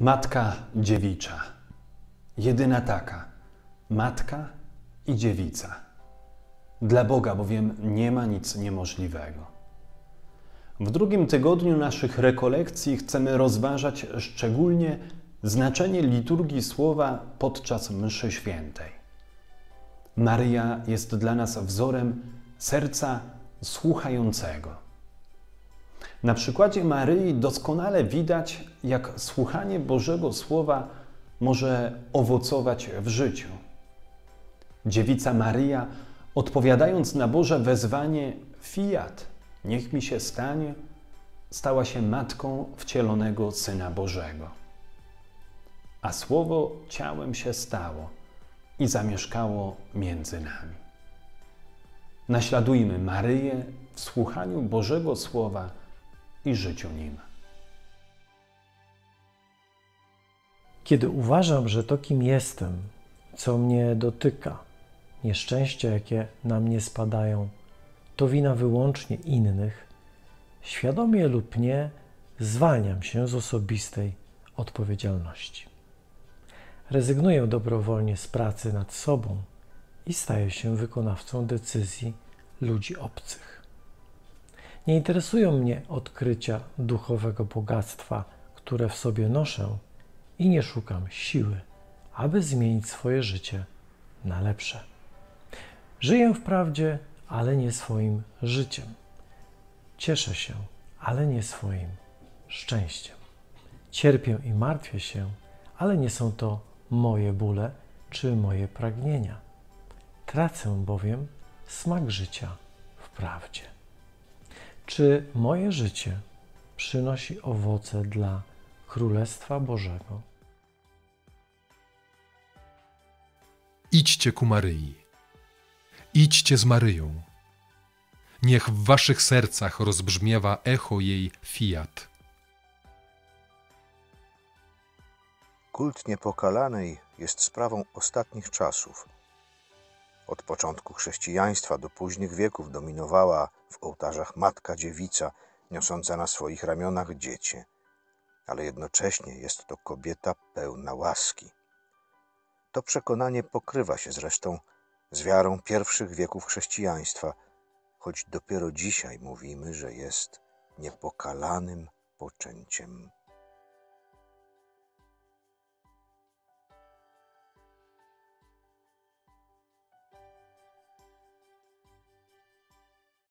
Matka dziewicza, jedyna taka, matka i dziewica. Dla Boga bowiem nie ma nic niemożliwego. W drugim tygodniu naszych rekolekcji chcemy rozważać szczególnie znaczenie liturgii słowa podczas mszy świętej. Maryja jest dla nas wzorem serca słuchającego. Na przykładzie Maryi doskonale widać, jak słuchanie Bożego Słowa może owocować w życiu. Dziewica Maryja, odpowiadając na Boże wezwanie fiat, niech mi się stanie, stała się matką wcielonego Syna Bożego. A Słowo ciałem się stało i zamieszkało między nami. Naśladujmy Maryję w słuchaniu Bożego Słowa i życiu nim. Kiedy uważam, że to, kim jestem, co mnie dotyka, nieszczęścia, jakie na mnie spadają, to wina wyłącznie innych, świadomie lub nie, zwalniam się z osobistej odpowiedzialności. Rezygnuję dobrowolnie z pracy nad sobą i staję się wykonawcą decyzji ludzi obcych. Nie interesują mnie odkrycia duchowego bogactwa, które w sobie noszę, i nie szukam siły, aby zmienić swoje życie na lepsze. Żyję wprawdzie, ale nie swoim życiem. Cieszę się, ale nie swoim szczęściem. Cierpię i martwię się, ale nie są to moje bóle czy moje pragnienia. Tracę bowiem smak życia w prawdzie. Czy moje życie przynosi owoce dla Królestwa Bożego? Idźcie ku Maryi. Idźcie z Maryją. Niech w waszych sercach rozbrzmiewa echo jej fiat. Kult Niepokalanej jest sprawą ostatnich czasów. Od początku chrześcijaństwa do późnych wieków dominowała w ołtarzach Matka Dziewica, niosąca na swoich ramionach dziecię, ale jednocześnie jest to kobieta pełna łaski. To przekonanie pokrywa się zresztą z wiarą pierwszych wieków chrześcijaństwa, choć dopiero dzisiaj mówimy, że jest niepokalanym poczęciem